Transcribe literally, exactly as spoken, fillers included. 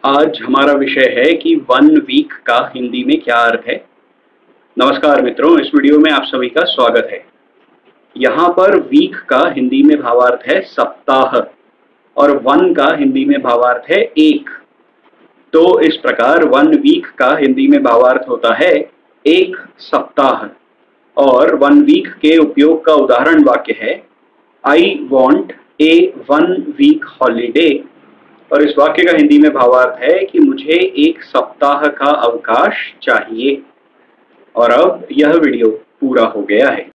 आज हमारा विषय है कि वन वीक का हिंदी में क्या अर्थ है। नमस्कार मित्रों, इस वीडियो में आप सभी का स्वागत है। यहाँ पर वीक का हिंदी में भावार्थ है सप्ताह और वन का हिंदी में भावार्थ है एक। तो इस प्रकार वन वीक का हिंदी में भावार्थ होता है एक सप्ताह। और वन वीक के उपयोग का उदाहरण वाक्य है I want a one week holiday. और इस वाक्य का हिंदी में भावार्थ है कि मुझे एक सप्ताह का अवकाश चाहिए। और अब यह वीडियो पूरा हो गया है।